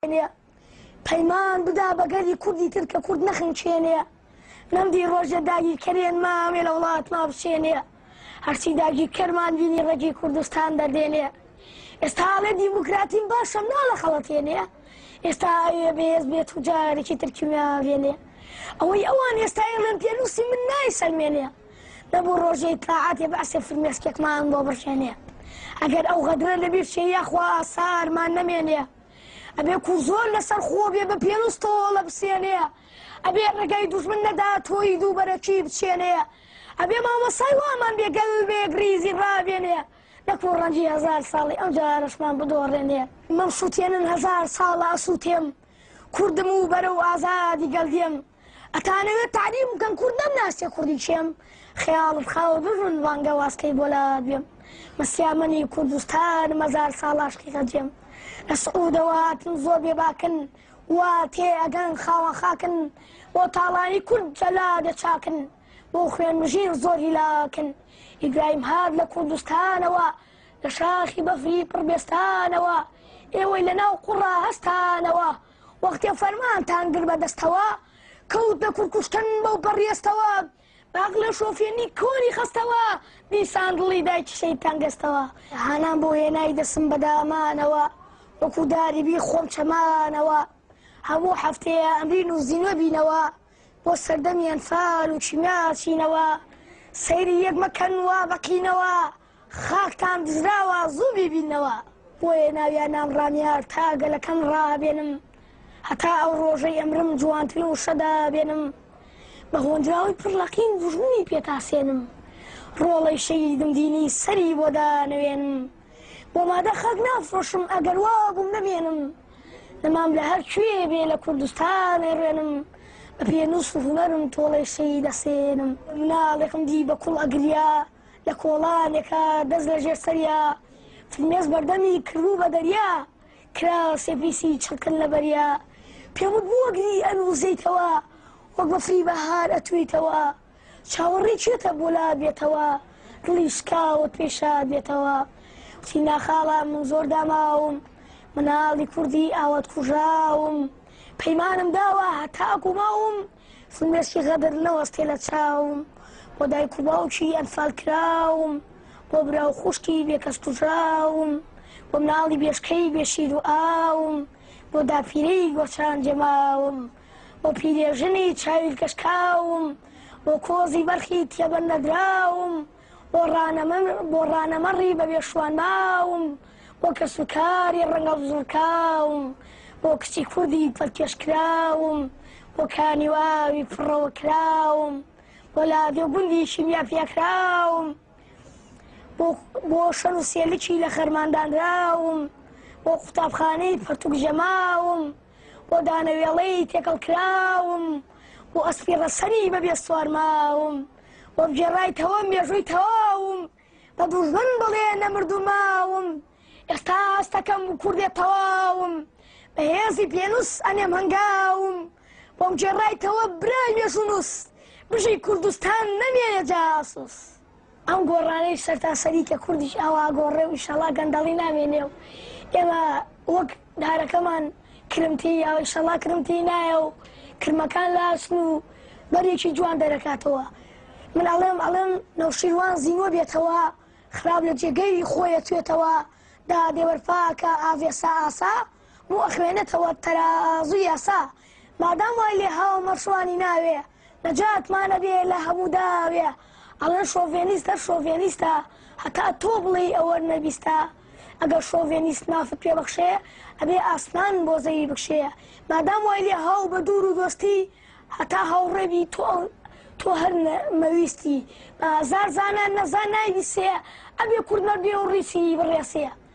پەیمان بدا بەگەری کوردی تر کە کورد نەخنچێنێ نەمدی ڕۆژە داگی کەرێن مامێ لە وڵاتما بچێنێ هەرچی داگی کەرمان بینی ڕێگی کوردستان دەردێنێ ئێستا هەڵێ دیموکراتیم باشە منا لە خەڵەتێنێ ئێستا ئەوێ بێز بێت و جارێکی ترکیماوێنێ ئەوەی ئەوان ئێستا ئێڵێن پێنووسی من نایسەلمێنێ لەبوو ڕۆژەی تاعاتێ بەعسێ فرمێسکێکمان بۆ بڕشێنێ ئەگەر ئەو غەدرە لەبیر شێ یاخوا سارمان نەمێنێ ئەبێ کو زۆر لەسەر خۆ بێ بە پێنووسەوە بسێنێ ئەبێ ڕێگای دوژمن نەدا تۆی دووبەرەکی بچێنێ ئەبێ مامۆسای وامان بێگەل بێ گریزی ڕابێنێ نەکو ڕەنجی هەزار ساڵی ئەو جارەشمان بدۆڕێنێ مەم سووتێنن هەزار ساڵە ئەسووتێم کوردم و بەرە و ئازادی گەڵدێم ئەتانەوێت تعلیم بکەن کورد نەمناسێ کوردی کێم خەیاڵت خاوە بژن وانگە واسکەی بۆلات بێم مەسیامەنی کوردستان مەزار ساڵاشکی خەجێم لە سعودەوە هاتن زۆر بێباکن وا تێ ئەگەن خاوە خاکن بۆ تاڵانی کورد جەلادە چاکن بۆ خوێن مژیر زۆر هیلاکن ئیبراهیم هات لە کوردستانەوە لە شاخی بەفری پڕبێستانەوە ئێوەی لەناو قوڕا هەستانەوە وەختێ فەرمانتان گر بەدەستەوە کەوت لە کوردکوشتن بەو پەڕێستەوە باق لە شۆفێنی کۆری خستەوە دیسان دڵی دایکی شەیتان گەستەوە هانان بۆ هێنای دەسم بەدامانەوە وەکو داریبی خۆم چەمانەوە هەموو هەفتەیە ئەمرین و زینوە بینەوە بۆ سەردەمیان فال و چیماچینەوە سەیری یەک مەکەن وا بەقینەوە خاکتان دزراوە زوو ببینەوە بۆیە ناویان نامڕامیار تا گەلەکەم ڕابێنم هەتا ئەو ڕۆژەی ئەمرم جوانتر و شەدا بێنم بە هۆنجراوی پڕلەقین دوژمنی پێتاسێنم ڕۆڵەی شەیدم دینی سەری بۆ دانەوێنم بۆ مادە خەک نافرۆشم ئەگەر وا بووم نەمێنم نەمام لە هەر کوێ بێ لە کوردستان ێڕێنم بە پێنووس و هونەرم تۆڵەی شەی دەسێنم مناڵێکم دی بە کوڵ ئەگریا لە کۆڵانێکە دەست لە ژێر سەریا فرمێز بەردەمی کردوو بە دەریا کرا سێپیسی چڵکن لە بەریا پێوت بووەگری ئەنووزەیتەوە وەک بەفری بەهار ئەتوێتەوە چاوەڕێ کوێتە بۆلا بێتەوە دڵی شکاوت پێشاد بێتەوە وتی ناخاڵە من زۆر داماوم مناڵی کوردی ئاوەت کوژاوم پەیمانم داوە هەتاکو ماوم فرمێسکی غەدر نەوەستێ لە چاوم بۆ دایک و باوکی ئەنفال کراوم بۆ براو خوشکی بێکەس کوژاوم بۆ مناڵی بێشکەی بێشیر و ئاوم بۆ داپیرەی گۆچان جێماوم بۆ پیرێژنی چاویل کەشکاوم بۆ کۆزی بەرخی تێبەر نەدراوم بۆ ڕانەمەڕی بە بێشوان ماوم بۆ کەسوکاری ڕەنگە بزوڵکاوم بۆ کچی کوردی پەلکێشکراوم بۆ کانیواوی پڕەوە کراوم بۆ لادێ گوندی شیمیا پێکراوم بۆ شەر و سێلکی لە خەرماندانراوم بۆ قوتابخانەی پەرتوک ژەماوم بۆ دانەوێڵەی تێکەڵ کراوم بۆ ئەسپی ڕەسەری بەبێ سوارماوم بۆ بجێڕایتەوە مێژووی تەواوم بە دوژمن بڵێ نەمردوماوم ئێستا ئاستەکەم و کوردێ تەواوم بە هێزی پێنووس ئەنێم هەنگاوم بۆم جێڕایتەوە برای مێژونووس بژی کوردستان نەمێنێ جاسووس ئەم گۆڕانەی سەرتاسەری کە کوردیش ئاوا گۆڕێ و ئیشەڵا گەندەڵی نامێنێ و ئێمە وەک دارەکەمان کرمتی یا ئیشەڵا کرمتی نایە و کرمەکان لاسن و بەرێکی جوان دەرەکاتەوە من ئەڵێم نەوشیروان زینوە بێتەوە خراپ لە جێگەی خۆیە توێتەوە دا دێوەرفاکە ئاڤێسا ئاسا بۆ ئەخوێنێتەوە تەرازوی یاسا مادام وای لێ هاو مەرشوانی ناوێ نەجاتمانە بێ لە هەموو داوێ ئەڵێن شۆڤێنیستە شۆڤێنیستە هەتا تۆ بڵێ ئەوە نەبیستە ئەگەر شۆڤێنیست نافت پێ بەخشێ ئەبێ ئاسمان بۆ زەوی بکشێ مادام وای لێ هاو بە دوور و دۆستی هەتا هاوڕێبی تۆ هەر مەویستی زار زانە نەزان نایبیسێ ئەبێ کوردمە بێ و ڕیسی بڕێسێ